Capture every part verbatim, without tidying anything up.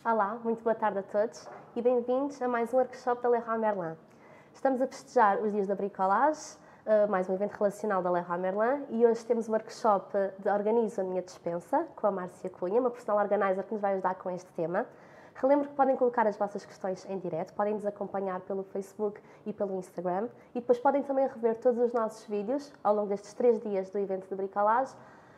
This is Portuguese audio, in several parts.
Olá, muito boa tarde a todos e bem-vindos a mais um workshop da Leroy Merlin. Estamos a festejar os dias da bricolage, mais um evento relacional da Leroy Merlin, e hoje temos um workshop de Organizo a Minha Despensa com a Márcia Cunha, uma personal organizer que nos vai ajudar com este tema. Relembro que podem colocar as vossas questões em direto, podem nos acompanhar pelo Facebook e pelo Instagram e depois podem também rever todos os nossos vídeos ao longo destes três dias do evento de bricolage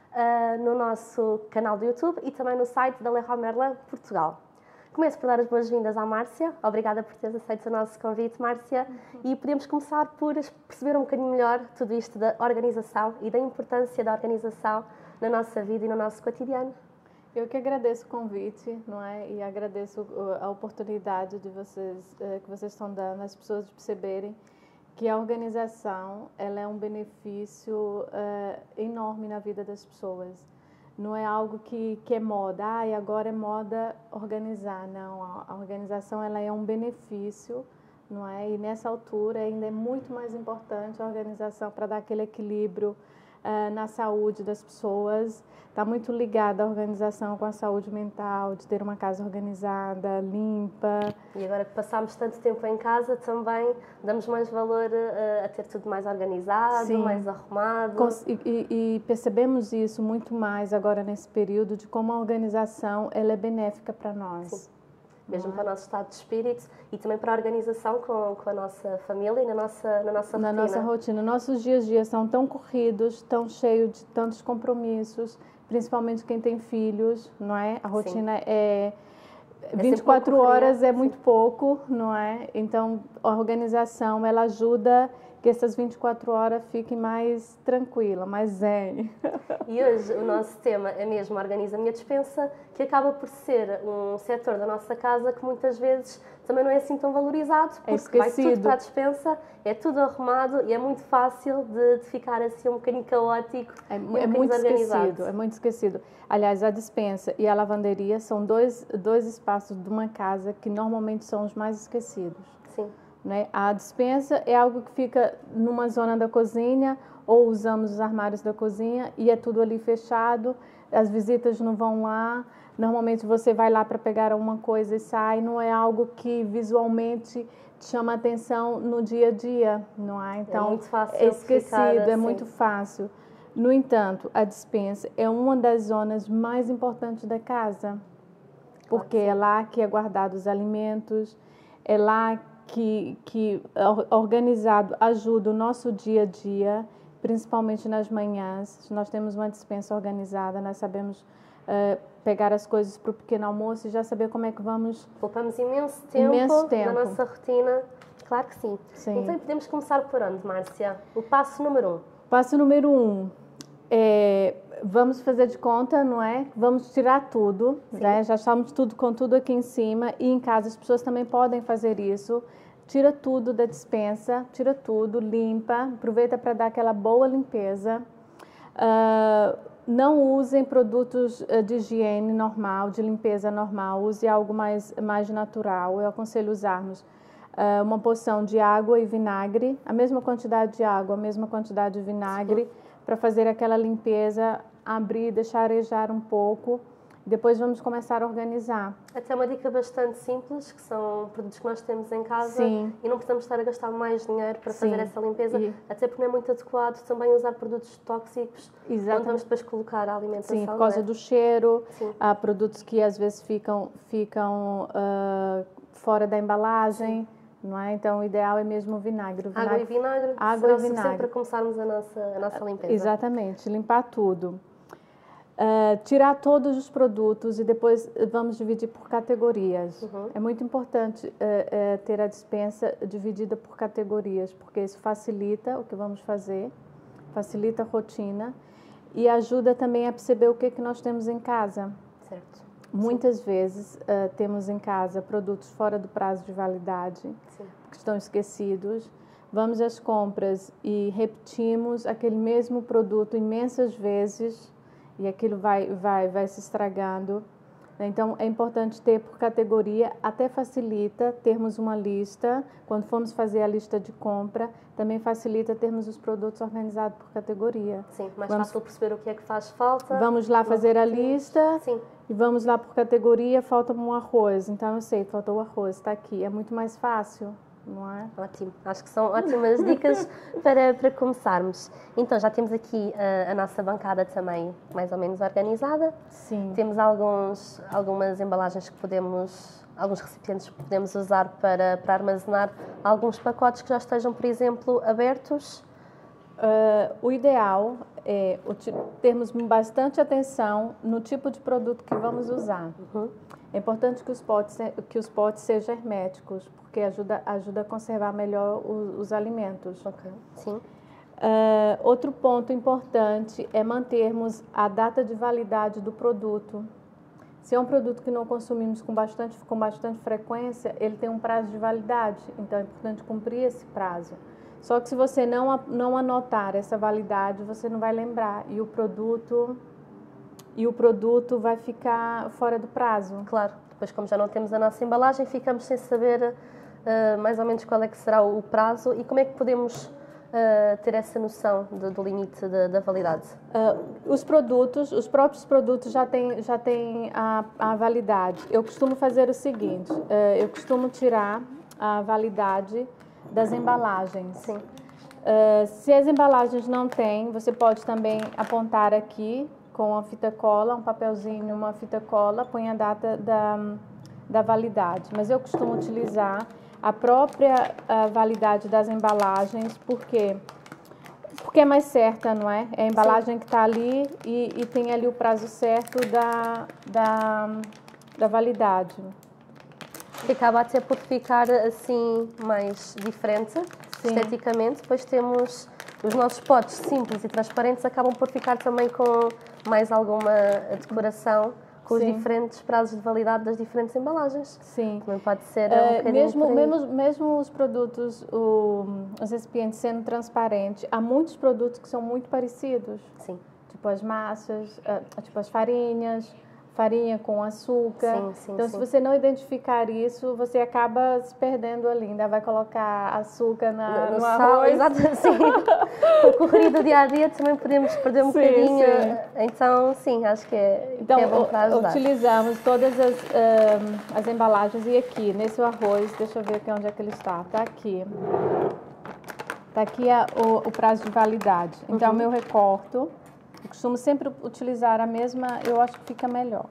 uh, no nosso canal do YouTube e também no site da Leroy Merlin Portugal. Começo por dar as boas-vindas à Márcia. Obrigada por teres aceito o nosso convite, Márcia. Uhum. E podemos começar por perceber um bocadinho melhor tudo isto da organização e da importância da organização na nossa vida e no nosso cotidiano. Eu que agradeço o convite, não é? E agradeço a oportunidade de vocês, que vocês estão dando às pessoas de perceberem que a organização ela é um benefício uh, enorme na vida das pessoas. Não é algo que, que é moda, ah, e agora é moda organizar. Não, a organização ela é um benefício, não é? E nessa altura ainda é muito mais importante a organização para dar aquele equilíbrio uh, na saúde das pessoas. Está muito ligada a organização com a saúde mental, de ter uma casa organizada, limpa. E agora que passamos tanto tempo em casa, também damos mais valor uh, a ter tudo mais organizado, Sim. mais arrumado. E, e, e percebemos isso muito mais agora nesse período, de como a organização ela é benéfica para nós. Sim. Mesmo para o nosso estado de espírito e também para a organização com, com a nossa família e na nossa, na nossa rotina. Na nossa rotina. Nossos dias a dias são tão corridos, tão cheios de tantos compromissos, principalmente quem tem filhos, não é? A rotina Sim. é... vinte e quatro horas é muito pouco, não é? Então, a organização, ela ajuda que essas vinte e quatro horas fiquem mais tranquila, mais zen. E hoje o nosso tema é mesmo Organiza a Minha Despensa, que acaba por ser um setor da nossa casa que muitas vezes também não é assim tão valorizado, porque é esquecido. Vai tudo para a despensa, é tudo arrumado e é muito fácil de, de ficar assim um bocadinho caótico é, e um é muito esquecido, é muito esquecido. Aliás, a despensa e a lavanderia são dois, dois espaços de uma casa que normalmente são os mais esquecidos. Sim. Né? A despensa é algo que fica numa zona da cozinha ou usamos os armários da cozinha e é tudo ali fechado, as visitas não vão lá, normalmente você vai lá para pegar alguma coisa e sai, não é algo que visualmente te chama a atenção no dia a dia, não é? Então, é muito fácil é esquecido, assim. É muito fácil. No entanto, a despensa é uma das zonas mais importantes da casa, porque é lá que é guardado os alimentos, é lá que, que organizado ajuda o nosso dia a dia, principalmente nas manhãs. Se nós temos uma despensa organizada, nós sabemos uh, pegar as coisas para o pequeno almoço e já saber como é que vamos... Poupamos imenso tempo, imenso tempo na nossa rotina. Claro que sim. sim. Então podemos começar por onde, Márcia? O passo número um. Passo número um. É, vamos fazer de conta, não é? Vamos tirar tudo, né? Já estamos tudo com tudo aqui em cima e em casa as pessoas também podem fazer isso. Tira tudo da despensa, tira tudo, limpa, aproveita para dar aquela boa limpeza. Uh, não usem produtos de higiene normal, de limpeza normal, use algo mais, mais natural. Eu aconselho usarmos uh, uma porção de água e vinagre, a mesma quantidade de água, a mesma quantidade de vinagre, para fazer aquela limpeza, abrir, deixar arejar um pouco. Depois vamos começar a organizar. Até uma dica bastante simples, que são produtos que nós temos em casa Sim. e não precisamos estar a gastar mais dinheiro para Sim. fazer essa limpeza, e... até porque não é muito adequado também usar produtos tóxicos, Exatamente. Onde vamos depois colocar a alimentação. Sim, por causa é? do cheiro, Sim. há produtos que às vezes ficam, ficam uh, fora da embalagem. Sim. Não é? Então, o ideal é mesmo o vinagre. O vinagre água e vinagre água será e vinagre para começarmos a nossa, a nossa limpeza. Exatamente, limpar tudo. Uh, tirar todos os produtos e depois vamos dividir por categorias. Uhum. É muito importante uh, uh, ter a despensa dividida por categorias, porque isso facilita o que vamos fazer, facilita a rotina e ajuda também a perceber o que, é que nós temos em casa. Certo. Muitas Sim. vezes uh, temos em casa produtos fora do prazo de validade, Sim. que estão esquecidos. Vamos às compras e repetimos aquele mesmo produto imensas vezes e aquilo vai, vai, vai se estragando. Então, é importante ter por categoria, até facilita termos uma lista. Quando formos fazer a lista de compra, também facilita termos os produtos organizados por categoria. Sim, mais vamos, fácil perceber o que é que faz falta. Vamos lá fazer a lista. Sim. E vamos lá por categoria, falta um arroz. Então, eu sei, faltou o arroz, está aqui. É muito mais fácil, não é? Ótimo, acho que são ótimas dicas para, para começarmos. Então, já temos aqui a, a nossa bancada também mais ou menos organizada. Sim. Temos alguns, algumas embalagens que podemos, alguns recipientes que podemos usar para, para armazenar alguns pacotes que já estejam, por exemplo, abertos. Uh, o ideal é termos bastante atenção no tipo de produto que vamos usar. Uhum. É importante que os potes, que os potes sejam herméticos, porque ajuda, ajuda a conservar melhor os, os alimentos. Okay. Sim. Uh, outro ponto importante é mantermos a data de validade do produto. Se é um produto que não consumimos com bastante, com bastante frequência, ele tem um prazo de validade, então é importante cumprir esse prazo. Só que se você não, não anotar essa validade, você não vai lembrar e o produto, e o produto vai ficar fora do prazo. Claro, depois como já não temos a nossa embalagem, ficamos sem saber uh, mais ou menos qual é que será o prazo e como é que podemos uh, ter essa noção do, do limite da, da validade. Uh, os produtos, os próprios produtos já têm, já têm a, a validade. Eu costumo fazer o seguinte, uh, eu costumo tirar a validade das embalagens. Sim. Uh, se as embalagens não têm, você pode também apontar aqui com a fita cola, um papelzinho, uma fita cola, põe a data da, da validade. Mas eu costumo utilizar a própria a validade das embalagens, porque porque é mais certa, não é? É a embalagem Sim. que está ali e, e tem ali o prazo certo da, da, da validade. Que acaba até por ficar assim mais diferente, Sim. esteticamente. Depois temos os nossos potes simples e transparentes, acabam por ficar também com mais alguma decoração, com Sim. os diferentes prazos de validade das diferentes embalagens. Sim. Também pode ser uh, um bocadinho mesmo, mesmo, mesmo os produtos, o, os recipientes sendo transparentes, há muitos produtos que são muito parecidos. Sim. Tipo as massas, uh, tipo as farinhas. Farinha com açúcar. Sim, sim, então, sim. se você não identificar isso, você acaba se perdendo ali. Ainda vai colocar açúcar na, no, no, no arroz. Exato, sim. Com a corrida do dia a dia também podemos perder um sim, bocadinho. Sim. Então, sim, acho que é, então, que é bom para ajudar. Utilizamos todas as, um, as embalagens. E aqui, nesse arroz, deixa eu ver aqui onde é que ele está. Está aqui. Está aqui a, o, o prazo de validade. Então, uhum. eu recorto. Eu costumo sempre utilizar a mesma, eu acho que fica melhor.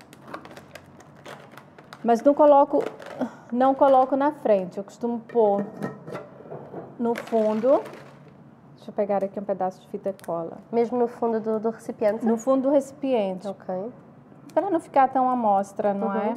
Mas não coloco, não coloco na frente, eu costumo pôr no fundo. Deixa eu pegar aqui um pedaço de fita cola. Mesmo no fundo do, do recipiente? No fundo do recipiente. Ok. Para não ficar tão à mostra, não uhum. é?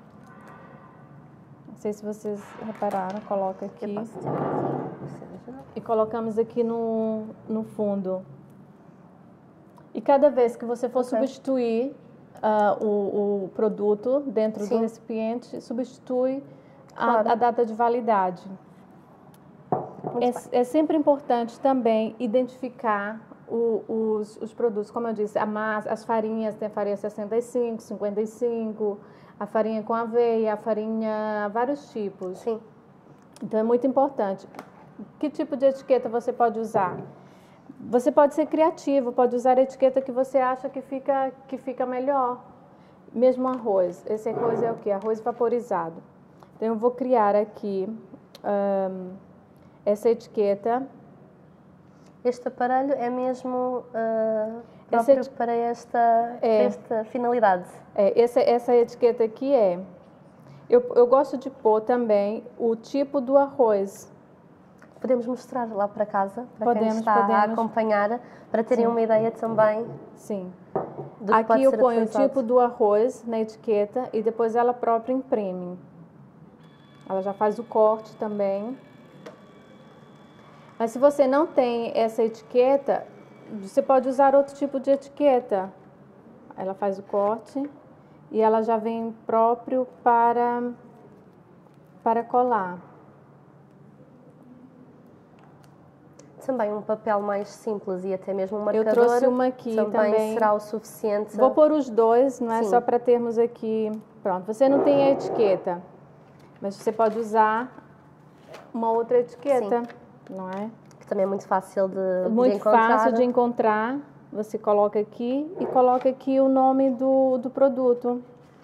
Não sei se vocês repararam, coloca aqui. Eu posso tirar aqui. E colocamos aqui no, no fundo. E cada vez que você for okay. substituir uh, o, o produto dentro Sim. do recipiente, substitui claro. a, a data de validade. É, é sempre importante também identificar o, os, os produtos, como eu disse, a massa, as farinhas, tem a farinha sessenta e cinco, cinquenta e cinco, a farinha com aveia, a farinha, vários tipos. Sim. Então é muito importante. Que tipo de etiqueta você pode usar? Você pode ser criativo, pode usar a etiqueta que você acha que fica, que fica melhor. Mesmo arroz. Esse arroz é o quê? Arroz vaporizado. Então, eu vou criar aqui um, essa etiqueta. Este aparelho é mesmo uh, próprio essa, para esta, é, esta finalidade? É, essa, essa etiqueta aqui é... Eu, eu gosto de pôr também o tipo do arroz. Podemos mostrar lá para casa, para podemos, quem está podemos. a acompanhar, para terem Sim. uma ideia também. Sim. Do que Aqui eu ponho utilizado. o tipo do arroz na etiqueta e depois ela própria imprime. Ela já faz o corte também. Mas se você não tem essa etiqueta, você pode usar outro tipo de etiqueta. Ela faz o corte e ela já vem próprio para, para colar. De também um papel mais simples e até mesmo um marcador. Eu trouxe uma aqui também. também. Será o suficiente? Vou pôr os dois, não é Sim. só para termos aqui... Pronto, você não tem a etiqueta, mas você pode usar uma outra etiqueta, Sim. não é? Que também é muito fácil de, muito de encontrar. fácil de encontrar. Você coloca aqui e coloca aqui o nome do, do produto.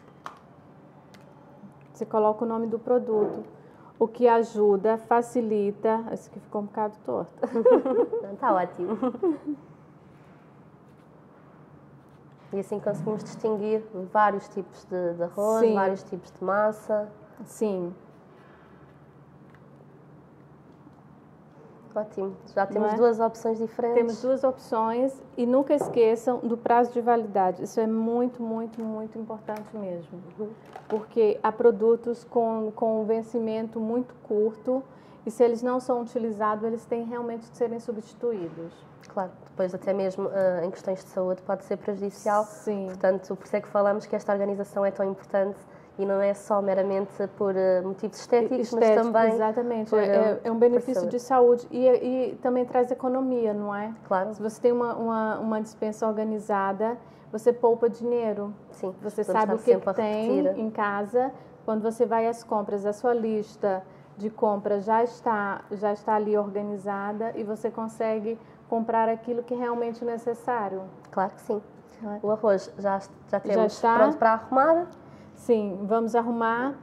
Você coloca o nome do produto. O que ajuda, facilita... Esse aqui ficou um bocado torto. Está ótimo. E assim conseguimos distinguir vários tipos de, de arroz, Sim. vários tipos de massa. Sim. Ótimo. Já temos é? duas opções diferentes. Temos duas opções e nunca esqueçam do prazo de validade. Isso é muito, muito, muito importante mesmo. Uhum. Porque há produtos com, com um vencimento muito curto e se eles não são utilizados, eles têm realmente de serem substituídos. Claro, depois até mesmo uh, em questões de saúde pode ser prejudicial. Sim. Portanto, por isso é que falamos que esta organização é tão importante e não é só meramente por uh, motivos estéticos, Estético, mas também... Exatamente, por, é, é um benefício de saúde e, e também traz economia, não é? Claro. Se você tem uma, uma, uma dispensa organizada, você poupa dinheiro. Sim. Você sabe o que, que tem em casa. Quando você vai às compras, a sua lista de compras já está, já está ali organizada e você consegue comprar aquilo que é realmente necessário. Claro que sim. É? O arroz já, já temos já está pronto para arrumar? Sim, vamos arrumar.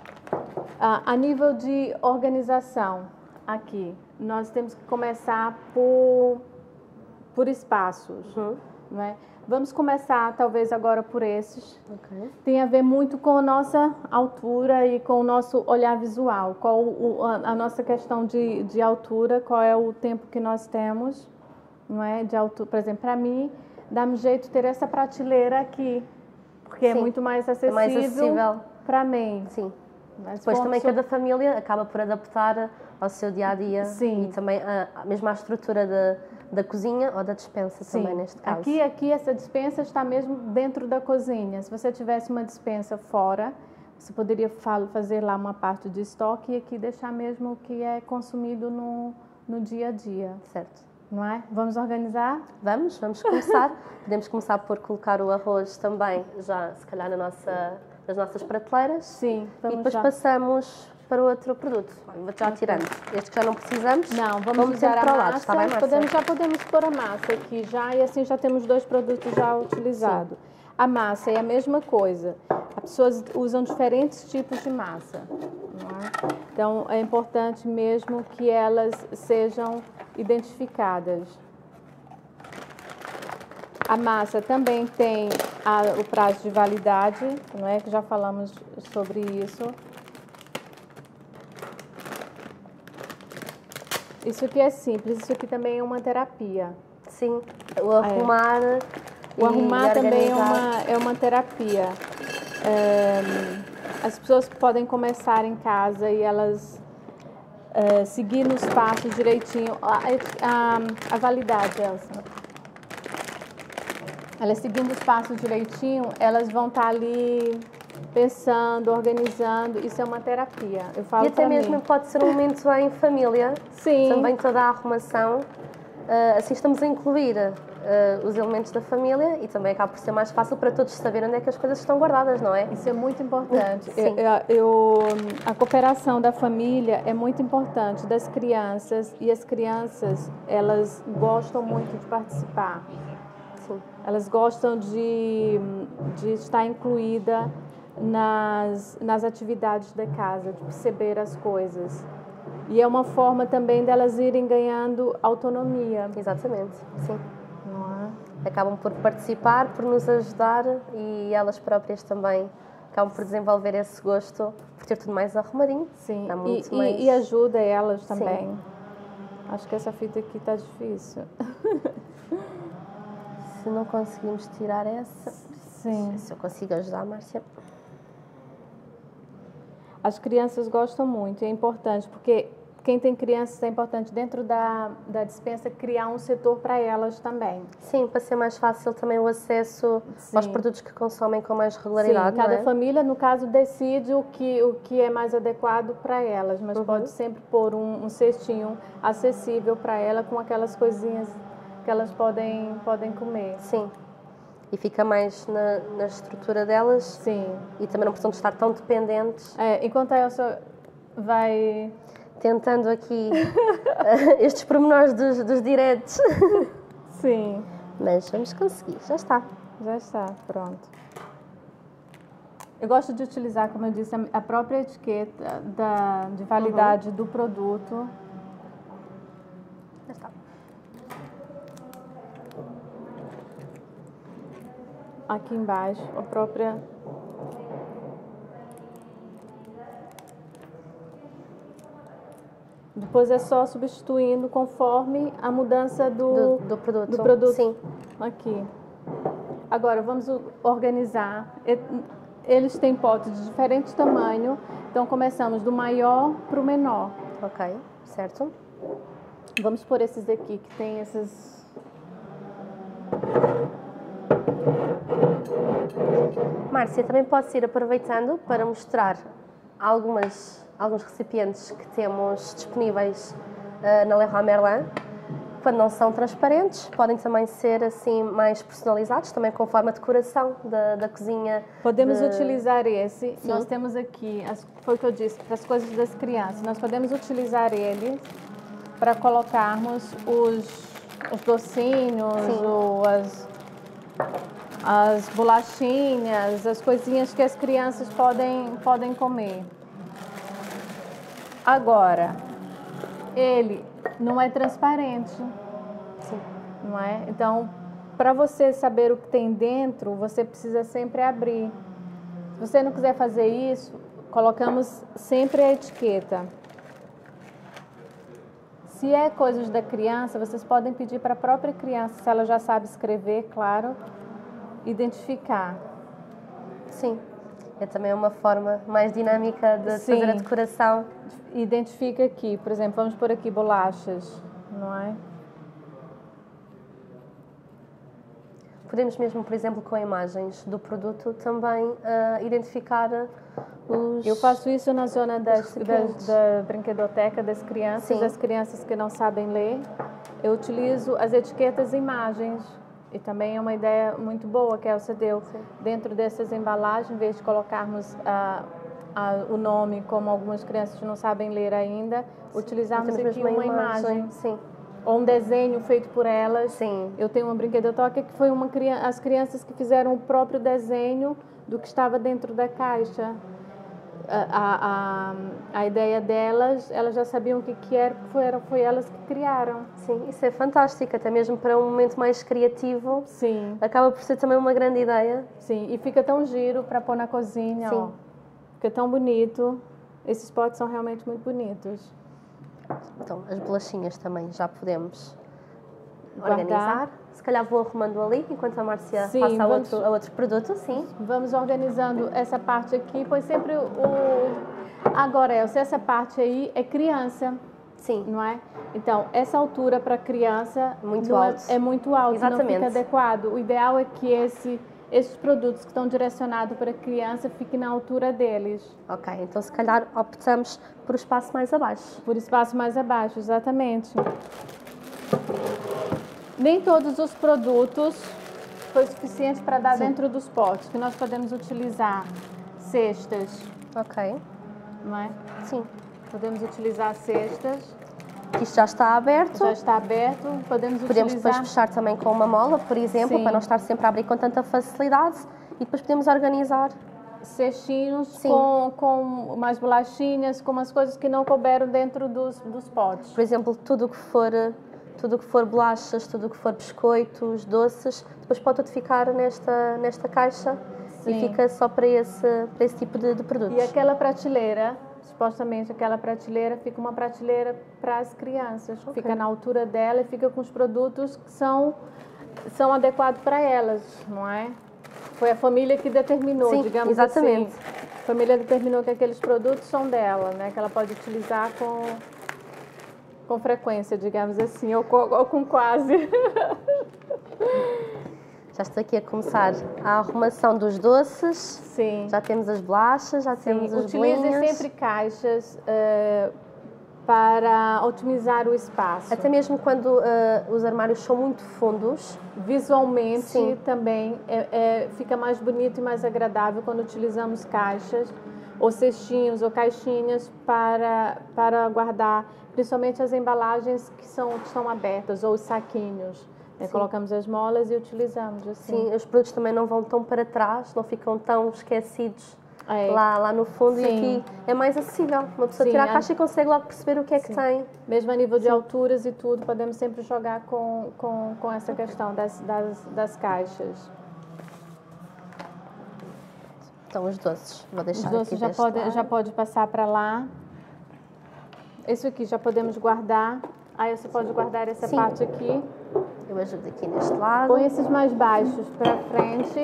Ah, a nível de organização, aqui, nós temos que começar por, por espaços. Uhum. Não é? Vamos começar, talvez, agora por esses. Okay. Tem a ver muito com a nossa altura e com o nosso olhar visual. Qual o, a, a nossa questão de, de altura, qual é o tempo que nós temos, não é? De altura, por exemplo, para mim, dá-me jeito de ter essa prateleira aqui, porque Sim. é muito mais acessível, é mais acessível. Para mim. Sim. Mas Depois também pessoa... cada família acaba por adaptar ao seu dia-a-dia Sim. e também a, a mesma estrutura da, da cozinha ou da despensa Sim. também neste caso. Aqui, aqui essa despensa está mesmo dentro da cozinha. Se você tivesse uma despensa fora, você poderia fazer lá uma parte de estoque e aqui deixar mesmo o que é consumido no, no dia a dia. Certo. Não é? Vamos organizar? Vamos, vamos começar. Podemos começar por colocar o arroz também já, se calhar, na nossa, nas nossas prateleiras. Sim, vamos E depois já. passamos para o outro produto. Vou já tirando. Este que já não precisamos. Não, vamos, vamos usar a para o massa. lado. Está bem, podemos, já podemos pôr a massa aqui já e assim já temos dois produtos já utilizados. Sim. A massa é a mesma coisa. As pessoas usam diferentes tipos de massa. Não é? Então, é importante mesmo que elas sejam identificadas. A massa também tem a, o prazo de validade, não é? Que já falamos sobre isso. Isso aqui é simples, isso aqui também é uma terapia. Sim, o arrumar... É. O arrumar também é uma, é uma terapia. É, as pessoas podem começar em casa e elas é, seguir nos passos direitinho. A, a, a validade, Elsa. Elas seguindo os passos direitinho, elas vão estar ali pensando, organizando. Isso é uma terapia. Eu falo e até mesmo mim. Pode ser um momento em família. Sim. Também toda a arrumação. Uh, assim estamos a incluir uh, os elementos da família e também acaba por ser mais fácil para todos saberem onde é que as coisas estão guardadas, não é? Isso é muito importante. Sim. Eu, eu, a cooperação da família é muito importante, das crianças, e as crianças, elas gostam muito de participar. Sim. Elas gostam de, de estar incluída nas, nas atividades da casa, de perceber as coisas. E é uma forma também delas irem ganhando autonomia. Exatamente, sim. Não é? Acabam por participar, por nos ajudar e elas próprias também acabam por desenvolver esse gosto, por ter tudo mais arrumadinho. Sim, muito e, mais... e ajuda elas também. Sim. Acho que essa fita aqui está difícil. Se não conseguimos tirar essa... Sim. Se eu consigo ajudar, Márcia... As crianças gostam muito, é importante, porque quem tem crianças é importante dentro da, da despensa criar um setor para elas também. Sim, para ser mais fácil também o acesso Sim. aos produtos que consomem com mais regularidade. Sim, cada não é? família, no caso, decide o que, o que é mais adequado para elas, mas Uhum. pode sempre pôr um, um cestinho acessível para ela com aquelas coisinhas que elas podem, podem comer. Sim. E fica mais na, na estrutura delas. Sim. E também não precisam de estar tão dependentes. É, enquanto a Elsa vai... Tentando aqui estes pormenores dos, dos diretos. Sim. Mas vamos conseguir, já está. Já está, pronto. Eu gosto de utilizar, como eu disse, a própria etiqueta da, de validade uhum. do produto. Já está. Aqui embaixo, a própria... Depois é só substituindo conforme a mudança do, do, do, produto. do produto. Sim. Aqui. Agora, vamos organizar. Eles têm potes de diferente tamanho, então começamos do maior para o menor. Ok, certo. Vamos por esses aqui, que tem esses... Márcia, também podes ir aproveitando para mostrar algumas, alguns recipientes que temos disponíveis uh, na Leroy Merlin. Quando não são transparentes, podem também ser assim mais personalizados, também com forma de decoração da, da cozinha. Podemos de... utilizar esse. Sim. Nós temos aqui, as, foi o que eu disse, para as coisas das crianças. Nós podemos utilizar ele para colocarmos os, os docinhos, ou as, as bolachinhas, as coisinhas que as crianças podem, podem comer. Agora, ele não é transparente. Sim. Não é? Então, para você saber o que tem dentro, você precisa sempre abrir. Se você não quiser fazer isso, colocamos sempre a etiqueta. Se é coisas da criança, vocês podem pedir para a própria criança, se ela já sabe escrever, claro, identificar. Sim. É também uma forma mais dinâmica de Sim. fazer a decoração. Identifica aqui, por exemplo, vamos pôr aqui bolachas, não é? Podemos mesmo, por exemplo, com imagens do produto, também uh, identificar os... Eu faço isso na zona das, das, da brinquedoteca das crianças, Sim. as crianças que não sabem ler. Eu utilizo as etiquetas e imagens. E também é uma ideia muito boa que a Elsa deu. Sim. Dentro dessas embalagens, em vez de colocarmos uh, uh, o nome, como algumas crianças não sabem ler ainda, sim. utilizarmos aqui uma, uma imagem. imagem. Sim. Ou um desenho feito por elas. Sim. Eu tenho uma brinquedoteca que foi uma criança, as crianças que fizeram o próprio desenho do que estava dentro da caixa. A, a, a, a ideia delas, elas já sabiam o que, que era, foi, foi elas que criaram. Sim, isso é fantástico, até mesmo para um momento mais criativo. Sim. Acaba por ser também uma grande ideia. Sim, e fica tão giro para pôr na cozinha. Sim. Ó. Fica tão bonito. Esses potes são realmente muito bonitos. Então, as bolachinhas também já podemos guardar. Organizar. Se calhar vou arrumando ali, enquanto a Márcia sim, passa a vamos, outro, a outro produto, sim. Vamos organizando essa parte aqui, pois sempre o... Agora, Elsa, essa parte aí é criança. Sim. Não é? Então, essa altura para criança muito alto. É, é muito alto, exatamente. Não fica adequado. O ideal é que esse... esses produtos que estão direcionados para a criança fiquem na altura deles. Ok, então se calhar optamos por um espaço mais abaixo. Por espaço mais abaixo, exatamente. Nem todos os produtos foi suficiente para dar Sim. dentro dos potes, que nós podemos utilizar cestas. Ok. Não é? Sim. Podemos utilizar cestas. Isto já está aberto. Já está aberto. Podemos, podemos utilizar... depois fechar também com uma mola, por exemplo, Sim. para não estar sempre a abrir com tanta facilidade. E depois podemos organizar cestinhos com, com mais bolachinhas, com umas coisas que não couberam dentro dos, dos potes. Por exemplo, tudo o que for, tudo que for bolachas, tudo o que for biscoitos, doces, depois pode tudo ficar nesta, nesta caixa Sim. e fica só para esse, para esse tipo de, de produtos. E aquela prateleira, supostamente aquela prateleira, fica uma prateleira para as crianças. Okay. Fica na altura dela e fica com os produtos que são, são adequados para elas, não é? Foi a família que determinou, Sim, digamos exatamente. assim. A família determinou que aqueles produtos são dela, né? Que ela pode utilizar com, com frequência, digamos assim, ou com, ou com quase. Já estou aqui a começar a arrumação dos doces. Sim. Já temos as bolachas, já Sim. temos as Utilize bolinhas. sempre caixas uh, para otimizar o espaço. Até mesmo quando uh, os armários são muito fundos. Visualmente Sim. também é, é, fica mais bonito e mais agradável quando utilizamos caixas, ou cestinhos, ou caixinhas para, para guardar, principalmente as embalagens que, são, que estão abertas, ou os saquinhos. Né? Colocamos as molas e utilizamos assim. Sim, os produtos também não vão tão para trás, não ficam tão esquecidos é. lá, lá no fundo. Sim. E aqui é mais acessível. Uma pessoa Sim, tira a caixa e consegue logo perceber o que é que Sim. tem. Mesmo a nível de Sim. alturas e tudo, podemos sempre jogar com, com, com essa questão das, das, das caixas. Então os doces, vou deixar Os doces aqui já pode, lado. já pode passar para lá. Esse aqui já podemos guardar. Aí você pode guardar essa Sim. parte aqui. Eu ajudo aqui neste lado. Põe esses mais baixos para frente.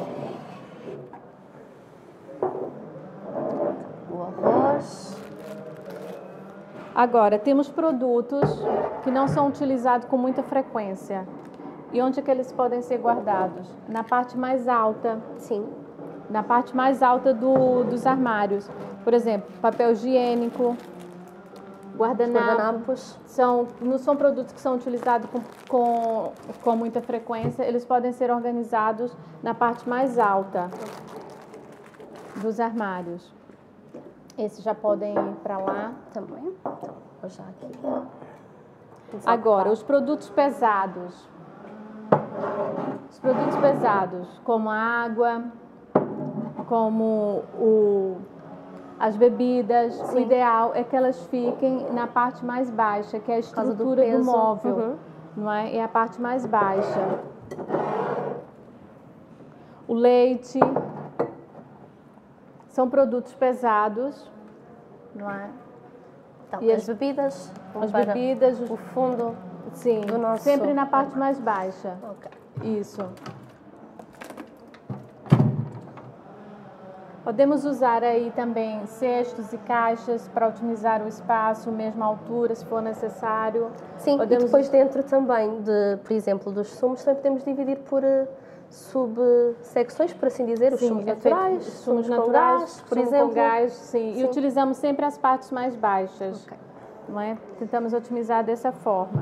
O arroz. Agora, temos produtos que não são utilizados com muita frequência. E onde é que eles podem ser guardados? Na parte mais alta. Sim. Na parte mais alta do, dos armários. Por exemplo, papel higiênico, guardanapo. Guardanapos. São, não são produtos que são utilizados com, com, com muita frequência. Eles podem ser organizados na parte mais alta dos armários. Esses já podem ir para lá. Também. Então, vou já aqui. Agora, os produtos pesados. Os produtos pesados, como a água, como o, as bebidas, Sim. o ideal é que elas fiquem na parte mais baixa, que é a estrutura do, do móvel, uhum. não é? É a parte mais baixa. O leite são produtos pesados, não é? Então, e as, as bebidas, as bebidas, o fundo, sim, do nosso sempre na parte mais baixa. Okay. Isso. Podemos usar aí também cestos e caixas para otimizar o espaço, mesma altura, se for necessário. Sim, podemos... e depois dentro também, de, por exemplo, dos sumos, também podemos dividir por uh, subsecções, por assim dizer, os sim, sumos é naturais, feito, sumos, sumos com naturais, gás, por sumo exemplo. Com gás, sim. sim. E utilizamos sempre as partes mais baixas. Okay. Não é? Tentamos otimizar dessa forma.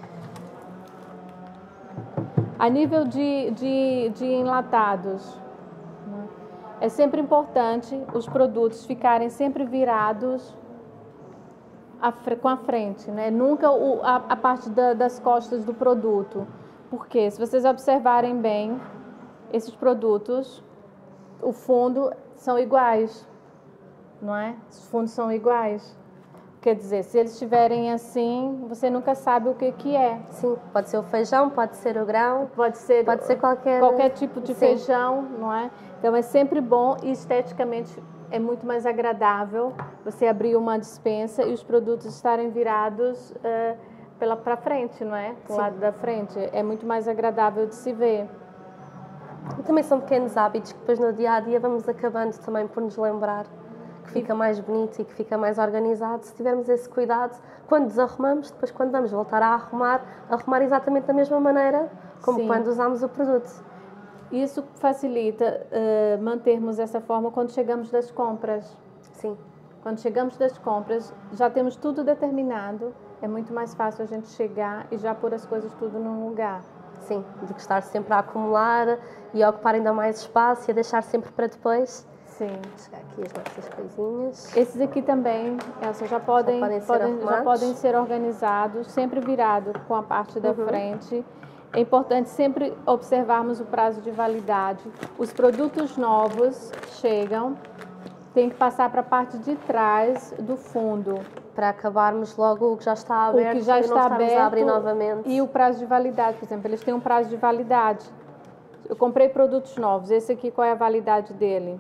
A nível de, de, de enlatados, é sempre importante os produtos ficarem sempre virados a, com a frente, né? Nunca o, a, a parte da, das costas do produto. Porque, se vocês observarem bem, esses produtos, o fundo são iguais, não é? Os fundos são iguais. Quer dizer, se eles estiverem assim, você nunca sabe o que, que é. Sim, pode ser o feijão, pode ser o grão, pode ser, pode ser qualquer... qualquer tipo de Sim. feijão, não é? Então é sempre bom e esteticamente é muito mais agradável você abrir uma despensa e os produtos estarem virados uh, pela para frente, não é? Pro lado da frente. É muito mais agradável de se ver. E também são pequenos hábitos que depois no dia a dia vamos acabando também por nos lembrar que fica mais bonito e que fica mais organizado se tivermos esse cuidado quando desarrumamos, depois quando vamos voltar a arrumar, arrumar exatamente da mesma maneira como Sim. quando usamos o produto. Isso facilita uh, mantermos essa forma quando chegamos das compras. Sim. Quando chegamos das compras, já temos tudo determinado, é muito mais fácil a gente chegar e já pôr as coisas tudo num lugar. Sim, do que estar sempre a acumular e a ocupar ainda mais espaço e a deixar sempre para depois. Sim. Vou chegar aqui as nossas coisinhas. Esses aqui também, Elsa, já podem, já podem, ser, podem, já podem ser organizados, sempre virado com a parte da uhum. frente. É importante sempre observarmos o prazo de validade. Os produtos novos chegam, tem que passar para a parte de trás do fundo. Para acabarmos logo o que já está aberto, o que já e está não aberto a abrir novamente. E o prazo de validade, por exemplo, eles têm um prazo de validade. Eu comprei produtos novos, esse aqui qual é a validade dele?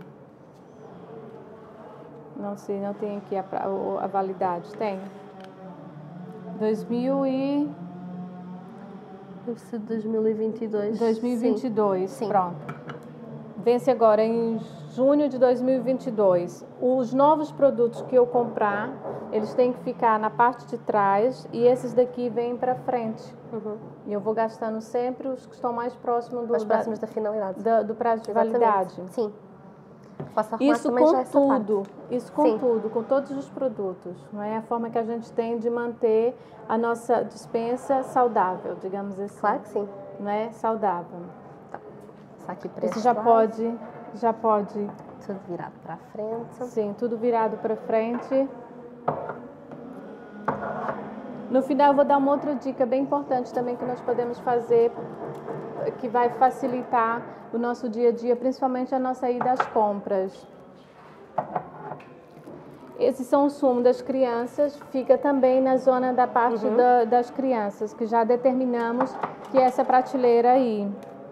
Não sei, não tem aqui a, a validade. Tem? dois mil e... Deve ser dois mil e vinte e dois. dois mil e vinte e dois, Sim. Pronto. Vence agora em junho de dois mil e vinte e dois. Os novos produtos que eu comprar, eles têm que ficar na parte de trás e esses daqui vêm para frente. Uhum. E eu vou gastando sempre os que estão mais próximos do, Mais da, próximos da finalidade. da, do prazo de Exatamente. validade. Sim. Posso arrumar Isso também já com essa parte. tudo, isso com Sim. tudo, com todos os produtos. Não é a forma que a gente tem de manter a nossa despensa saudável, digamos assim. Claro que sim. Não é saudável. Tá. Só aqui para Isso este já lado. pode, já pode, Tudo virado para a frente. sim, tudo virado para frente. No final eu vou dar uma outra dica bem importante também que nós podemos fazer, que vai facilitar o nosso dia a dia, principalmente a nossa ida às compras. Esses são os sumos das crianças, fica também na zona da parte Uhum. da, das crianças, que já determinamos que é essa prateleira aí.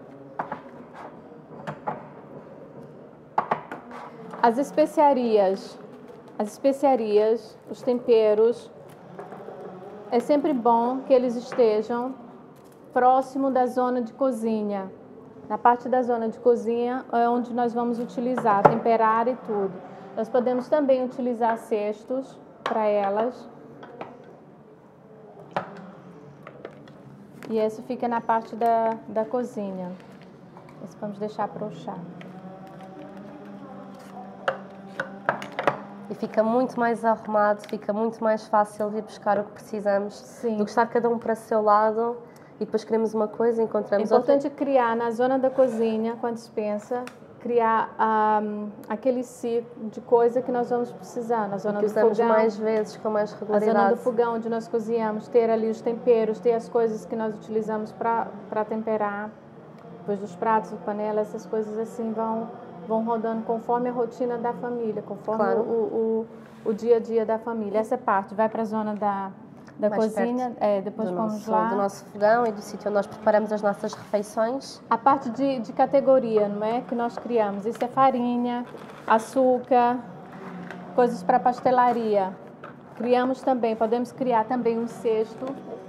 As especiarias, as especiarias, os temperos, é sempre bom que eles estejam próximo da zona de cozinha. Na parte da zona de cozinha é onde nós vamos utilizar, temperar e tudo. Nós podemos também utilizar cestos para elas. E esse fica na parte da, da cozinha. Esse vamos deixar para o chá. E fica muito mais arrumado, fica muito mais fácil de ir buscar o que precisamos. Sim. Do que estar cada um para o seu lado e depois queremos uma coisa e É encontramos outra. importante criar na zona da cozinha, com a despensa, criar um, aquele ciclo de coisa que nós vamos precisar. Na zona Que do usamos fogão, mais vezes, com mais a regularidade. zona do fogão onde nós cozinhamos, ter ali os temperos, ter as coisas que nós utilizamos para temperar. Depois dos pratos, panela, essas coisas assim vão, vão rodando conforme a rotina da família, conforme Claro. o, o, o dia a dia da família. Essa parte vai para a zona da, da Mais cozinha, perto é, depois do vamos nosso, lá. do nosso fogão e do sítio onde nós preparamos as nossas refeições. A parte de, de categoria, não é? Que nós criamos. Isso é farinha, açúcar, coisas para pastelaria. Criamos também, podemos criar também um cesto.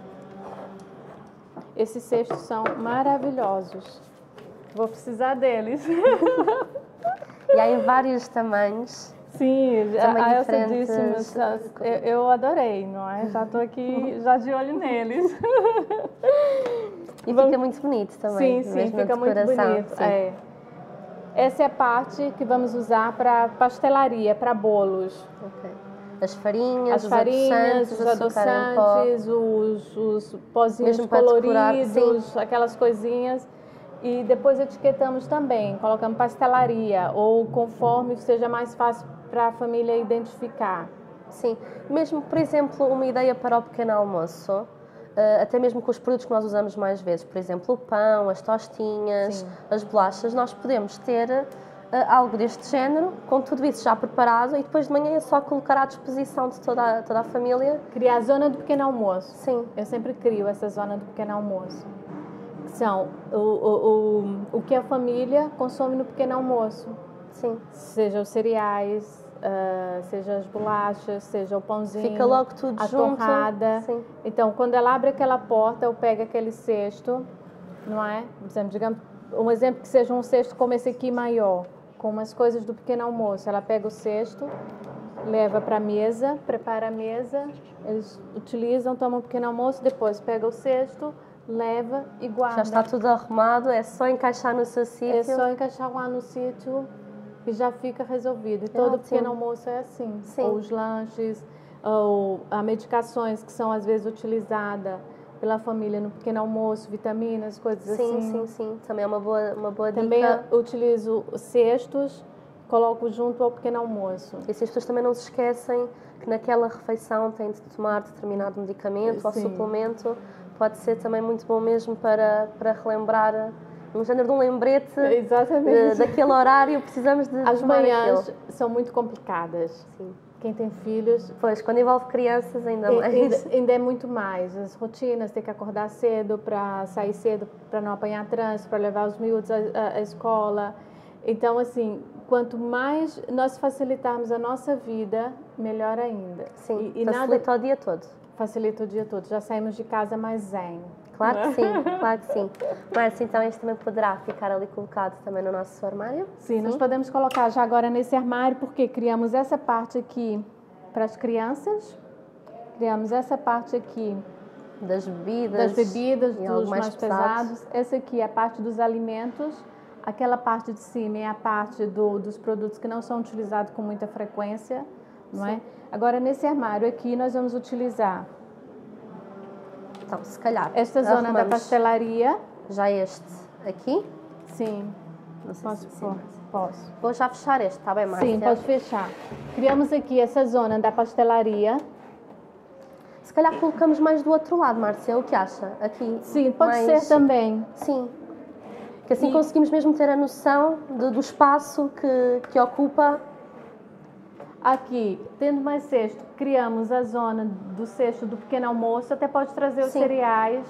Esses cestos são maravilhosos. Vou precisar deles. E há em vários tamanhos. Sim, Também a Elsa diferentes. disse, mas eu, eu adorei, não é? Já estou aqui, já de olho neles. E Vamos- fica muito bonito também. Sim, sim, mesmo a fica muito decoração, bonito. sim. É. Essa é a parte que vamos usar para pastelaria, para bolos. Ok. As farinhas, As os farinhas, adoçantes, os açúcar em pó. adoçantes, os, os pozinhos Mesmo para decorar, coloridos, aquelas coisinhas. E depois etiquetamos também, colocamos pastelaria, ou conforme seja mais fácil para a família identificar. Sim, mesmo, por exemplo, uma ideia para o pequeno almoço, eh, até mesmo com os produtos que nós usamos mais vezes, por exemplo, o pão, as tostinhas, Sim. as bolachas, nós podemos ter eh, algo deste género, com tudo isso já preparado, e depois de manhã é só colocar à disposição de toda a, toda a família. Criar a zona do pequeno almoço. Sim, Eu sempre crio essa zona do pequeno almoço. Que são o, o, o, o que a família consome no pequeno almoço. sim. Seja os cereais, uh, seja as bolachas, seja o pãozinho, Fica logo tudo a junto. torrada. Sim. Então, quando ela abre aquela porta, eu pego aquele cesto, não é? Por exemplo, digamos, um exemplo que seja um cesto como esse aqui maior, com umas coisas do pequeno almoço. Ela pega o cesto, leva para a mesa, prepara a mesa, eles utilizam, tomam um pequeno almoço, depois pega o cesto, leva e guarda. Já está tudo arrumado, é só encaixar no seu sítio. É só encaixar lá no sítio e já fica resolvido. E todo ótimo. pequeno almoço é assim. Sim. Ou os lanches, ou as medicações que são às vezes utilizadas pela família no pequeno almoço, vitaminas, coisas Sim, assim. sim, sim. Também é uma boa, uma boa Também dica. eu utilizo cestos, coloco junto ao pequeno almoço. E se as pessoas também não se esquecem que naquela refeição têm de tomar determinado medicamento ou Sim. suplemento, pode ser também muito bom mesmo para, para relembrar, um género de um lembrete Exatamente. de, daquele horário, precisamos de As tomar manhãs aquilo. são muito complicadas. Sim. Quem tem filhos Pois, quando envolve crianças ainda E- mais. Ainda, ainda é muito mais. As rotinas, ter que acordar cedo para sair cedo, para não apanhar trânsito, para levar os miúdos à, à- à escola. Então, assim, quanto mais nós facilitarmos a nossa vida, melhor ainda. Sim, e, e facilita nada o dia todo. Facilita o dia todo. Já saímos de casa mais zen. Claro que sim, claro que sim. Márcia, então este também poderá ficar ali colocado também no nosso armário? Sim, sim, nós podemos colocar já agora nesse armário, porque criamos essa parte aqui para as crianças, criamos essa parte aqui das bebidas, das bebidas, dos mais, mais pesados. Essa aqui é a parte dos alimentos. Aquela parte de cima é a parte do, dos produtos que não são utilizados com muita frequência, não é? Agora, nesse armário aqui, nós vamos utilizar... Então, se calhar... Esta zona da pastelaria. Já este aqui? Sim. Não sei posso se pôr? Posso. Vou já fechar este, está bem, Márcia? Sim, pode fechar. Criamos aqui essa zona da pastelaria. Se calhar colocamos mais do outro lado, Márcia, o que acha? Aqui. Sim, pode mais... ser também. Sim. Que assim e... conseguimos mesmo ter a noção de, do espaço que, que ocupa. Aqui, tendo mais cesto, criamos a zona do cesto do pequeno almoço. Até pode trazer os Sim. cereais.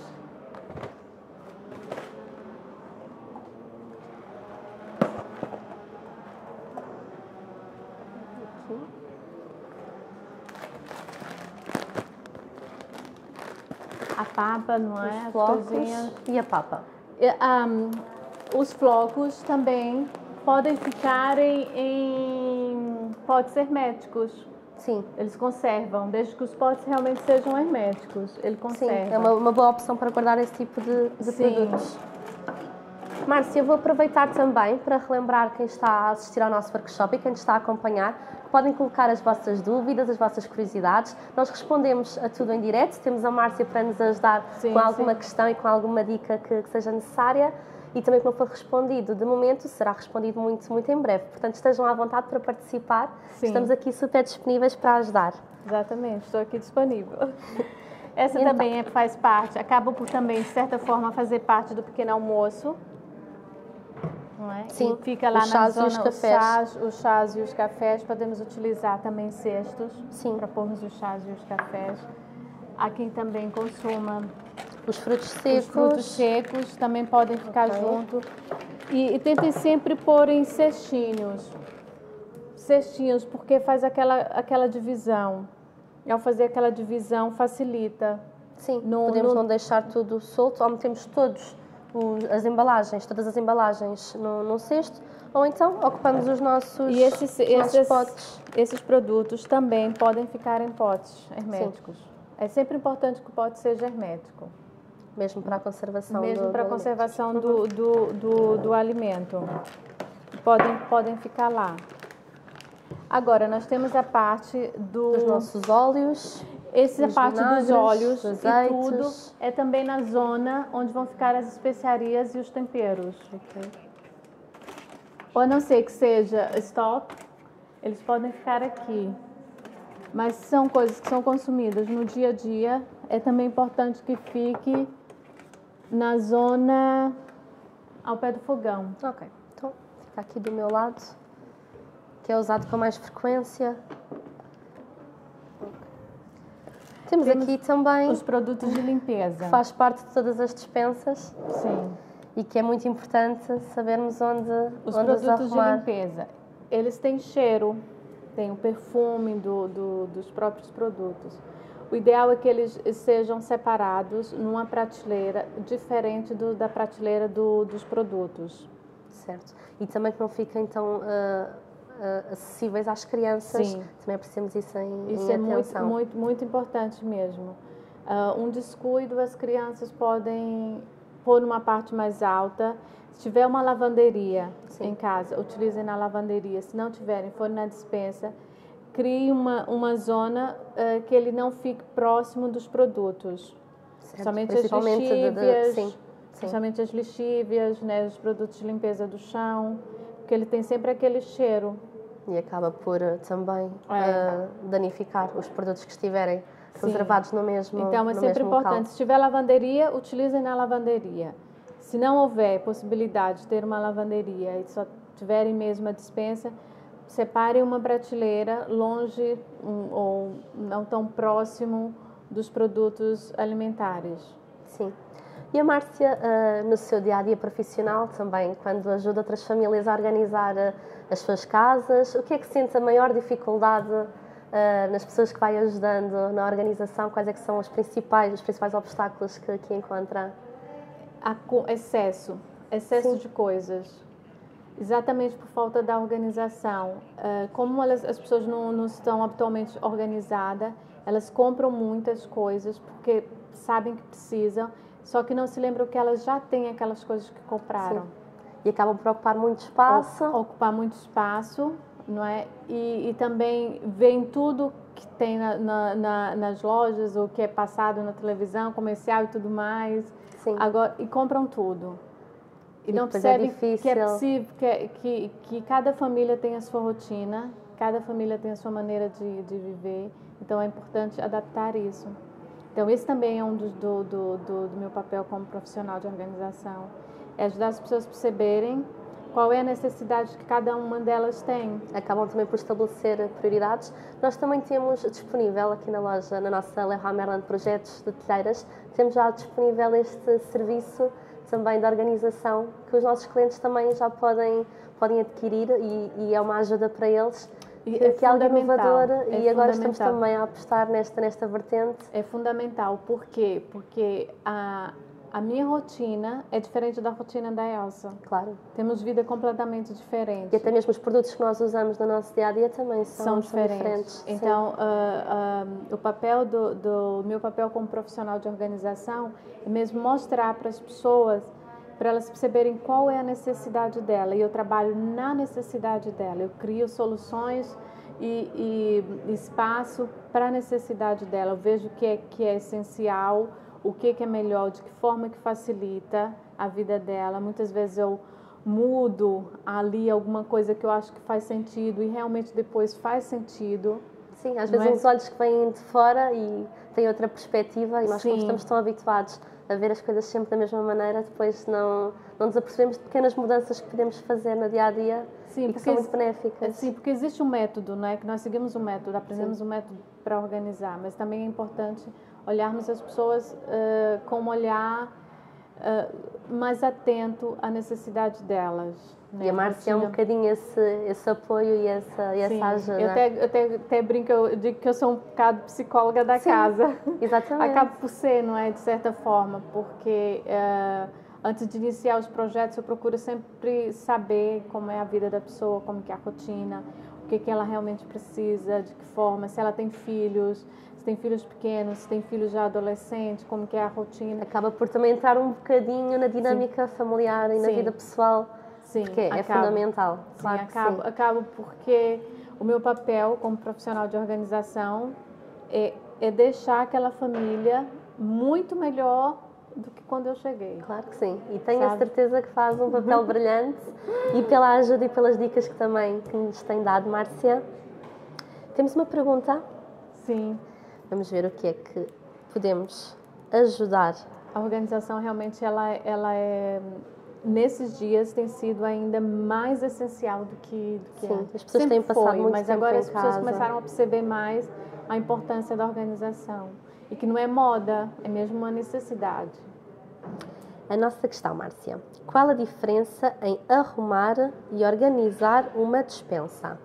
A papa, não é? Os flocos coisinhas. E a papa. E, um, os flocos também podem ficar em, em potes herméticos. Sim. Eles conservam, desde que os potes realmente sejam herméticos. Ele conserva. Sim, é uma, uma boa opção para guardar esse tipo de, de produtos. Márcia, eu vou aproveitar também para relembrar quem está a assistir ao nosso workshop e quem nos está a acompanhar, podem colocar as vossas dúvidas, as vossas curiosidades. Nós respondemos a tudo em direto, temos a Márcia para nos ajudar sim, com alguma sim. questão e com alguma dica que, que seja necessária. E também que não for respondido de momento, será respondido muito, muito em breve. Portanto, estejam à vontade para participar. Sim. Estamos aqui super disponíveis para ajudar. Exatamente, estou aqui disponível. Essa então, também é, faz parte, acaba por também, de certa forma, fazer parte do pequeno almoço. Não é? Sim, e fica lá os na chás zona, e os cafés. Os chás, os chás e os cafés. Podemos utilizar também cestos para pormos os chás e os cafés. Há quem também consuma... Os frutos secos. Os frutos secos também podem ficar okay. junto. E, e tentem sempre pôr em cestinhos. Cestinhos, porque faz aquela, aquela divisão. E ao fazer aquela divisão, facilita. Sim, no, podemos no... não deixar tudo solto, ou metemos todos os, as embalagens, todas as embalagens no, no cesto, ou então ocupamos os nossos, e esses, os esses, nossos potes. Esses produtos também podem ficar em potes herméticos. Sim. É sempre importante que o pote seja hermético. Mesmo para a conservação Mesmo do, para a do conservação do, do, do, do alimento. Podem, podem ficar lá. Agora, nós temos a parte do... dos nossos óleos. Essa parte dos óleos e tudo é também na zona onde vão ficar as especiarias e os temperos. Okay. Ou a não ser que seja estoque, eles podem ficar aqui. Mas são coisas que são consumidas no dia a dia, é também importante que fique na zona ao pé do fogão. Ok, então fica aqui do meu lado, que é usado com mais frequência. Temos, Temos aqui também os produtos de limpeza. Que faz parte de todas as despensas. Sim. E que é muito importante sabermos onde os onde produtos de limpeza. Eles têm cheiro, têm o perfume do, do, dos próprios produtos. O ideal é que eles sejam separados numa prateleira diferente do, da prateleira do, dos produtos. Certo. E também que não fiquem então uh, uh, acessíveis às crianças. Sim. Também apreciamos isso em, isso em é atenção. muito, muito, muito importante mesmo. Uh, um descuido, as crianças podem pôr numa parte mais alta. Se tiver uma lavanderia Sim. em casa, utilizem na lavanderia. Se não tiverem, for na despensa. Crie uma, uma zona uh, que ele não fique próximo dos produtos. Certo. Somente as lixíveas, de, de, sim, sim. somente as lixíveas, né, os produtos de limpeza do chão, porque ele tem sempre aquele cheiro. E acaba por uh, também é. uh, danificar os produtos que estiverem conservados no mesmo local. Então é sempre importante, local. Se tiver lavanderia, utilizem na lavanderia. Se não houver possibilidade de ter uma lavanderia e só tiverem mesmo a despensa, separem uma prateleira longe um, ou não tão próximo dos produtos alimentares. Sim. E a Márcia, uh, no seu dia-a-dia profissional também, quando ajuda outras famílias a organizar uh, as suas casas, o que é que sente a maior dificuldade uh, uh, nas pessoas que vai ajudando na organização, quais é que são os principais, os principais obstáculos que, que encontra? Há excesso, excesso Sim. de coisas. Exatamente por falta da organização. Uh, como elas, as pessoas não, não estão habitualmente organizadas, elas compram muitas coisas porque sabem que precisam, só que não se lembram que elas já têm aquelas coisas que compraram. Sim. E acabam por ocupar muito espaço. O, ocupar muito espaço, não é? E, e também veem tudo que tem na, na, na, nas lojas, ou que é passado na televisão, comercial e tudo mais. Sim. Agora, e compram tudo. E, e não percebem é que é possível, que, que, que cada família tem a sua rotina, cada família tem a sua maneira de, de viver, então é importante adaptar isso. Então esse também é um dos, do, do, do, do meu papel como profissional de organização, é ajudar as pessoas a perceberem qual é a necessidade que cada uma delas tem. Acabam também por estabelecer prioridades. Nós também temos disponível aqui na loja, na nossa Leroy Merlin Projetos de Telheiras, temos já disponível este serviço também de organização, que os nossos clientes também já podem, podem adquirir e, e é uma ajuda para eles, e que, é que é algo inovador é e agora estamos também a apostar nesta, nesta vertente. É fundamental, por quê? Porque a, a minha rotina é diferente da rotina da Elsa. Claro. Temos vida completamente diferente. E até mesmo os produtos que nós usamos no nosso dia-a-dia também são, são diferentes. diferentes. Então, uh, uh, o papel do, do meu papel como profissional de organização é mesmo mostrar para as pessoas, para elas perceberem qual é a necessidade dela. E eu trabalho na necessidade dela. Eu crio soluções e, e espaço para a necessidade dela. Eu vejo o que é, que é essencial, o que é melhor, de que forma que facilita a vida dela. Muitas vezes eu mudo ali alguma coisa que eu acho que faz sentido e realmente depois faz sentido. Sim, às vezes é? uns olhos que vêm de fora e têm outra perspectiva e nós Sim. como estamos tão habituados a ver as coisas sempre da mesma maneira, depois não, não nos apercebemos de pequenas mudanças que podemos fazer no dia-a-dia Sim, e que são muito benéficas. Sim, porque existe um método, não é? Que nós seguimos um método, aprendemos Sim. um método para organizar, mas também é importante olharmos as pessoas uh, com um olhar uh, mais atento à necessidade delas. Né? E a Márcia é um bocadinho esse, esse apoio e essa, e Sim, essa ajuda. Eu até, eu até, até brinco, eu digo que eu sou um bocado psicóloga da Sim, casa. Exatamente. Acabo por ser, não é? De certa forma, porque uh, antes de iniciar os projetos eu procuro sempre saber como é a vida da pessoa, como que é a rotina, o que, que ela realmente precisa, de que forma, se ela tem filhos, se tem filhos pequenos, se tem filhos já adolescentes, como que é a rotina. Acaba por também entrar um bocadinho na dinâmica sim. familiar e na sim. vida pessoal, sim, porque é acabo, fundamental. Sim, claro acabo, sim. acabo porque o meu papel como profissional de organização é, é deixar aquela família muito melhor do que quando eu cheguei. Claro que sim. E tenho Sabe? a certeza que faz um papel brilhante e pela ajuda e pelas dicas que também que nos tem dado, Márcia. Temos uma pergunta? Sim. Vamos ver o que é que podemos ajudar. A organização realmente ela, ela é, nesses dias tem sido ainda mais essencial do que, do que Sim, antes. as pessoas Sempre têm passado foi, muito mas tempo agora em as pessoas casa. começaram a perceber mais a importância da organização. E que não é moda, é mesmo uma necessidade. A nossa questão, Márcia. Qual a diferença em arrumar e organizar uma despensa?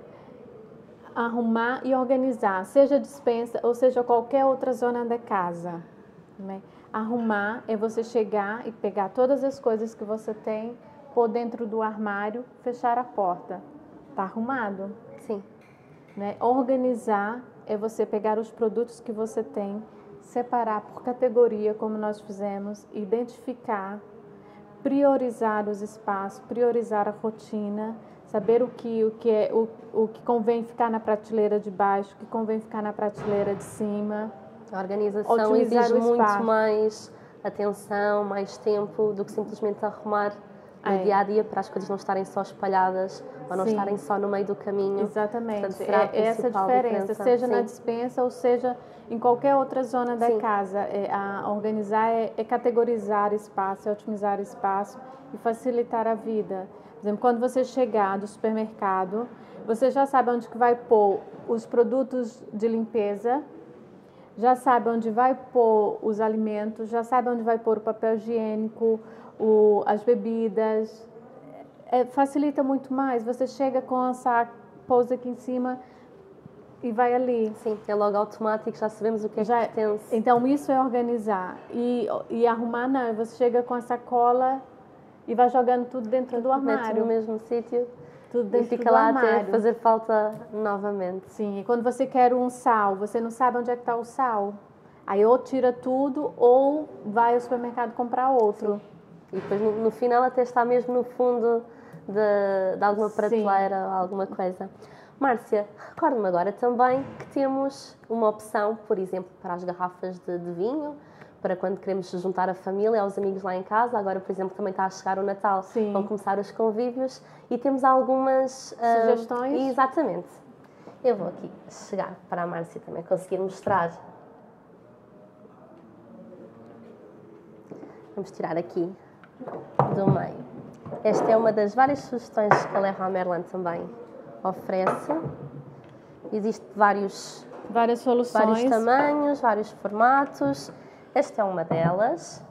Arrumar e organizar, seja a despensa ou seja qualquer outra zona da casa. Né? Arrumar é você chegar e pegar todas as coisas que você tem, pôr dentro do armário, fechar a porta. Está arrumado? Sim. Né? Organizar é você pegar os produtos que você tem, separar por categoria, como nós fizemos, identificar, priorizar os espaços, priorizar a rotina, saber o que, o que, é, o, o que convém ficar na prateleira de baixo, o que convém ficar na prateleira de cima. A organização exige muito mais atenção, mais tempo do que simplesmente arrumar no é. dia a dia para as coisas não estarem só espalhadas ou não Sim. estarem só no meio do caminho. Exatamente, Portanto, é, é essa a diferença, diferença. seja Sim. na despensa ou seja em qualquer outra zona da Sim. casa. É, a organizar é, é categorizar espaço, é otimizar espaço e facilitar a vida. Por exemplo, quando você chegar do supermercado, você já sabe onde que vai pôr os produtos de limpeza, já sabe onde vai pôr os alimentos, já sabe onde vai pôr o papel higiênico, o, as bebidas. É, facilita muito mais. Você chega com a saco, pousa aqui em cima, e vai ali. Sim, é logo automático, já sabemos o que é Já, que pertence. então, isso é organizar. E, e arrumar, não. Você chega com a sacola e vai jogando tudo dentro do armário. Mete no mesmo sítio Tudo e dentro fica do lá armário. até fazer falta novamente. Sim, e quando você quer um sal, você não sabe onde é que está o sal. Aí ou tira tudo ou vai ao supermercado comprar outro. Sim. E depois no, no final até está mesmo no fundo de, de alguma prateleira ou alguma coisa. Márcia, recordo-me agora também que temos uma opção, por exemplo, para as garrafas de, de vinho, para quando queremos juntar a família, aos amigos lá em casa. Agora, por exemplo, também está a chegar o Natal, Sim. vão começar os convívios e temos algumas sugestões. Uh, exatamente. Eu vou aqui chegar para a Márcia também conseguir mostrar. Vamos tirar aqui do meio. Esta é uma das várias sugestões que a Leroy Merlin também oferece. Existem vários, várias soluções, vários tamanhos, vários formatos. Esta é uma delas,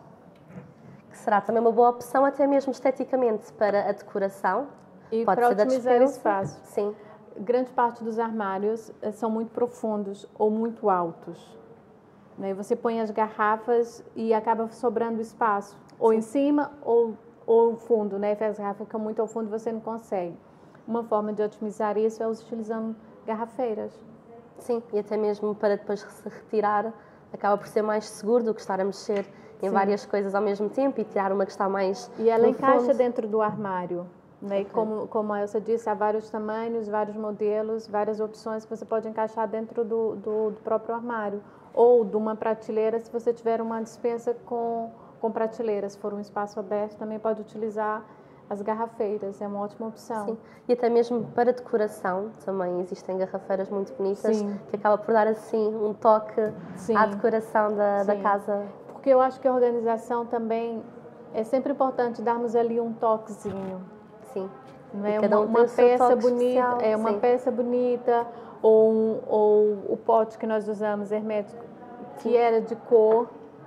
que será também uma boa opção, até mesmo esteticamente, para a decoração. E Pode para ser da otimizar despensa. espaço. Sim. Grande parte dos armários são muito profundos ou muito altos. Né? Você põe as garrafas e acaba sobrando espaço. Ou Sim. em cima ou, ou fundo, né? As garrafas ficam muito ao fundo, você não consegue. Uma forma de otimizar isso é utilizando garrafeiras. Sim, e até mesmo para depois se retirar, acaba por ser mais seguro do que estar a mexer em Sim. várias coisas ao mesmo tempo e tirar uma que está mais E ela no encaixa fundo. dentro do armário. Né? Okay. Como, como a Elsa disse, há vários tamanhos, vários modelos, várias opções que você pode encaixar dentro do, do, do próprio armário. Ou de uma prateleira, se você tiver uma despensa com, com prateleira. Se for um espaço aberto, também pode utilizar as garrafeiras, é uma ótima opção. Sim, e até mesmo para decoração também existem garrafeiras muito bonitas Sim. que acaba por dar assim um toque Sim. à decoração da, da casa. Porque eu acho que a organização também é sempre importante darmos ali um toquezinho. Sim. Não é uma, um uma peça bonita, especial. é uma Sim. peça bonita ou, um, ou o pote que nós usamos hermético que Sim. era de cor.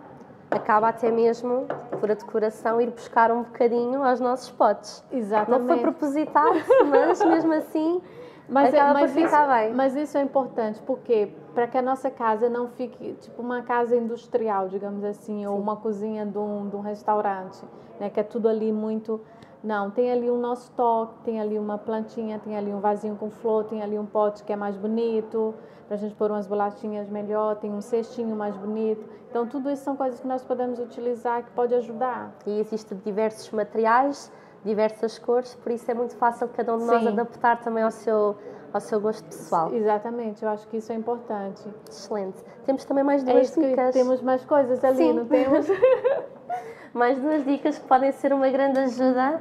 Acaba até mesmo, por a decoração, ir buscar um bocadinho aos nossos potes. Exatamente. Não foi propositado, mas mesmo assim mas, acaba mas por ficar isso, bem. Mas isso é importante, porque para que a nossa casa não fique tipo uma casa industrial, digamos assim, Sim. ou uma cozinha de um, de um restaurante, né, que é tudo ali muito... Não, tem ali o nosso toque, tem ali uma plantinha, tem ali um vasinho com flor, tem ali um pote que é mais bonito, para a gente pôr umas bolachinhas melhor, tem um cestinho mais bonito. Então, tudo isso são coisas que nós podemos utilizar, que pode ajudar. E existem diversos materiais, diversas cores, por isso é muito fácil cada um de nós Sim. adaptar também ao seu, ao seu gosto pessoal. Exatamente, eu acho que isso é importante. Excelente. Temos também mais duas é isso dicas. Que temos mais coisas ali, Sim. não temos? Mais duas dicas que podem ser uma grande ajuda.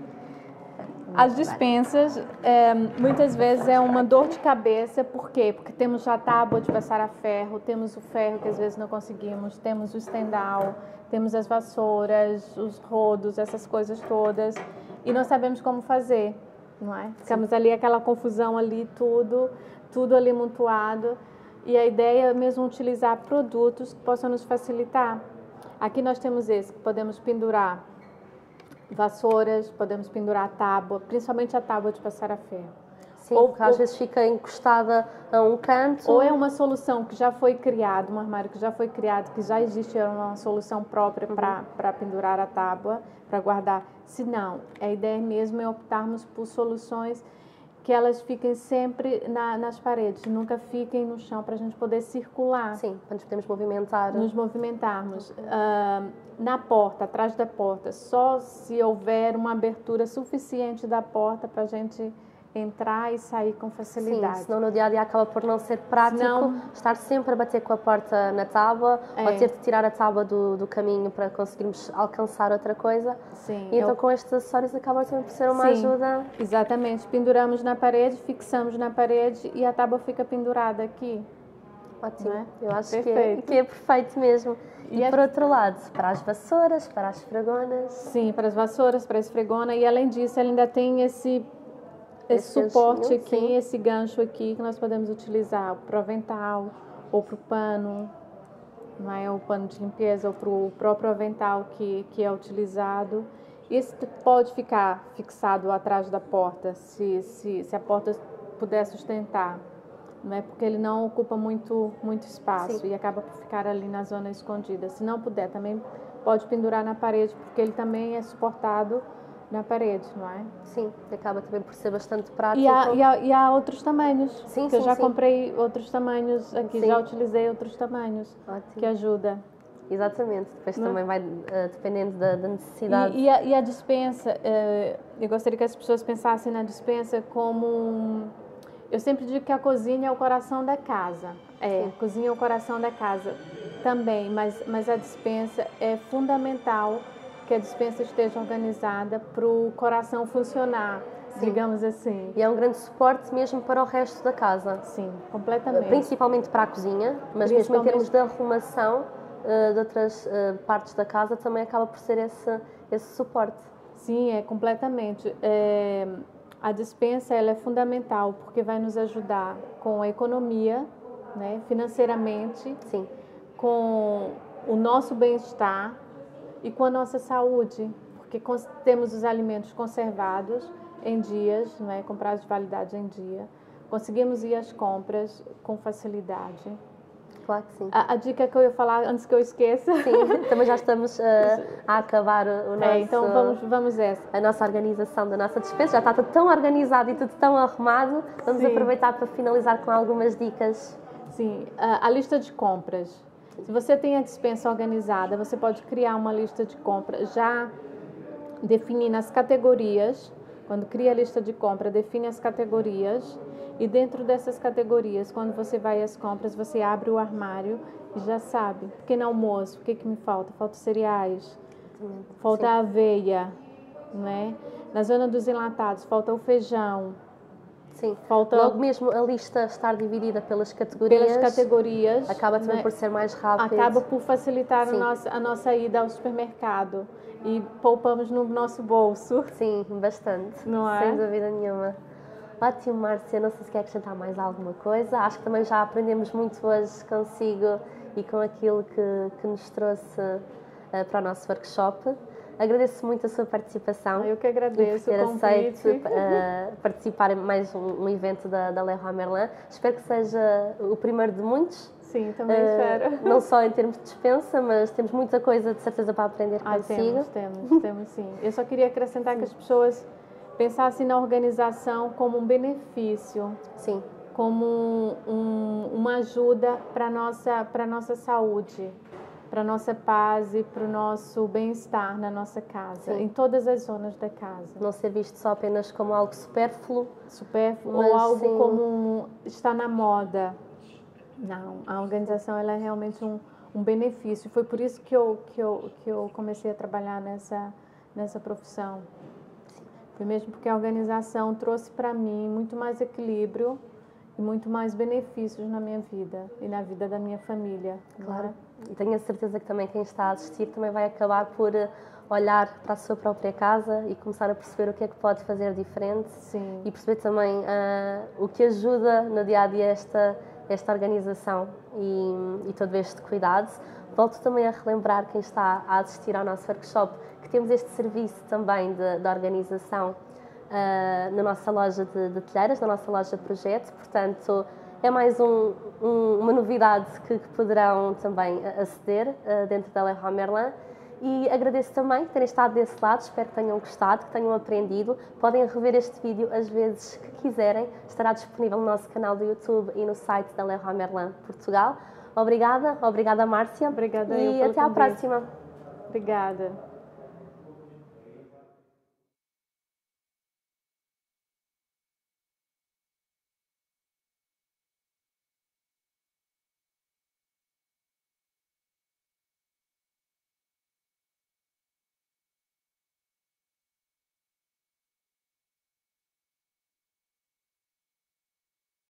As dispensas, é, muitas vezes é uma dor de cabeça, por quê? Porque temos já a tábua de passar a ferro, temos o ferro que às vezes não conseguimos, temos o estendal, temos as vassouras, os rodos, essas coisas todas, e não sabemos como fazer, não é? Ficamos Sim. ali, aquela confusão ali, tudo, tudo ali amontoado, e a ideia é mesmo utilizar produtos que possam nos facilitar. Aqui nós temos esse, que podemos pendurar vassouras, podemos pendurar a tábua, principalmente a tábua de passar a ferro. Sim, ou, porque às ou, vezes fica encostada a um canto. Ou é uma solução que já foi criada, um armário que já foi criado, que já existe uma solução própria uhum. para pendurar a tábua, para guardar. Se não, a ideia mesmo é optarmos por soluções que elas fiquem sempre na, nas paredes, nunca fiquem no chão, para a gente poder circular. Sim, para nos podermos movimentar. Nos movimentarmos. Uh, na porta, atrás da porta, só se houver uma abertura suficiente da porta para a gente entrar e sair com facilidade. Sim, senão no dia a dia acaba por não ser prático senão, estar sempre a bater com a porta na tábua é. ou ter de tirar a tábua do, do caminho para conseguirmos alcançar outra coisa. Sim, e então eu... com estes acessórios acaba sempre por ser uma Sim, ajuda. Exatamente, penduramos na parede, fixamos na parede e a tábua fica pendurada aqui. Ótimo, é? Eu acho que é, que é perfeito mesmo. E, e por outro lado, para as vassouras, para as esfregonas? Sim, para as vassouras, para a esfregona, e além disso ela ainda tem esse Esse, esse suporte aqui, sim. esse gancho aqui que nós podemos utilizar para o avental ou para o pano, não é? O pano de limpeza ou para o próprio avental que, que é utilizado. Esse pode ficar fixado atrás da porta, se, se, se a porta puder sustentar. não é? Porque ele não ocupa muito, muito espaço Sim. e acaba por ficar ali na zona escondida. Se não puder, também pode pendurar na parede, porque ele também é suportado na parede, não é? Sim, acaba também por ser bastante prático. E há, e há, e há outros tamanhos, sim, que sim, eu já sim. comprei outros tamanhos aqui, Sim. já utilizei outros tamanhos, Ótimo. que ajuda. Exatamente, depois Não. também vai uh, dependendo da, da necessidade. E, e, a, e a despensa, uh, eu gostaria que as pessoas pensassem na despensa como um... Eu sempre digo que a cozinha é o coração da casa. É, Sim. a cozinha é o coração da casa também, mas, mas a despensa é fundamental que a despensa esteja organizada para o coração funcionar, sim, digamos assim. E é um grande suporte mesmo para o resto da casa. Sim, completamente. Principalmente para a cozinha, mas mesmo em termos de arrumação uh, de outras uh, partes da casa também acaba por ser esse, esse suporte. Sim, é completamente. É, a despensa ela é fundamental porque vai nos ajudar com a economia, né, financeiramente, sim, com o nosso bem-estar e com a nossa saúde, porque temos os alimentos conservados em dias, não é, com prazo de validade em dia. Conseguimos ir às compras com facilidade. Claro que sim. A, a dica que eu ia falar antes que eu esqueça. Sim, também já estamos uh, a acabar o nosso... É, então vamos, vamos essa. A nossa organização da nossa despensa. Já está tudo tão organizado e tudo tão arrumado. Vamos sim. aproveitar para finalizar com algumas dicas. Sim, a, a lista de compras. Se você tem a despensa organizada, você pode criar uma lista de compras já definindo as categorias. Quando cria a lista de compra, define as categorias e dentro dessas categorias, quando você vai às compras, você abre o armário e já sabe. Pequeno almoço, o que, que me falta? Falta cereais, falta a aveia, não é? Na zona dos enlatados, falta o feijão. Sim, falta... logo mesmo a lista estar dividida pelas categorias, pelas categorias acaba também, né, por ser mais rápido. Acaba por facilitar a nossa, a nossa ida ao supermercado e poupamos no nosso bolso. Sim, bastante, não é? Sem dúvida nenhuma. Ótimo, Márcia, não sei se quer acrescentar mais alguma coisa. Acho que também já aprendemos muito hoje consigo e com aquilo que, que nos trouxe uh, para o nosso workshop. Agradeço muito a sua participação. Eu que agradeço e por ter o convite. aceito uh, participar em mais um, um evento da, da Leroy Merlin. Espero que seja o primeiro de muitos. Sim, também uh, espero. Não só em termos de dispensa, mas temos muita coisa de certeza para aprender ah, consigo. Temos, temos, temos sim. Eu só queria acrescentar sim. que as pessoas pensassem na organização como um benefício. Sim. Como um, um, uma ajuda para a nossa, para a nossa saúde, para a nossa paz e para o nosso bem-estar na nossa casa, sim. em todas as zonas da casa. Não ser visto só apenas como algo supérfluo. Supérfluo ou algo sim. como um, está na moda. Não, a organização ela é realmente um, um benefício. Foi por isso que eu, que eu, que eu comecei a trabalhar nessa, nessa profissão. Foi mesmo porque a organização trouxe para mim muito mais equilíbrio e muito mais benefícios na minha vida e na vida da minha família. Claro. E tenho a certeza que também quem está a assistir também vai acabar por olhar para a sua própria casa e começar a perceber o que é que pode fazer diferente. Sim. E perceber também uh, o que ajuda no dia-a-dia esta, esta organização e, e todo este cuidado. Volto também a relembrar quem está a assistir ao nosso workshop que temos este serviço também de, de organização uh, na nossa loja de, de telheiras, na nossa loja de projeto. Portanto, é mais um, um, uma novidade que, que poderão também aceder uh, dentro da Leroy Merlin. E agradeço também terem estado desse lado, espero que tenham gostado, que tenham aprendido. Podem rever este vídeo às vezes que quiserem, estará disponível no nosso canal do YouTube e no site da Leroy Merlin Portugal. Obrigada, obrigada Márcia. Obrigada e eu até à próxima. Obrigada.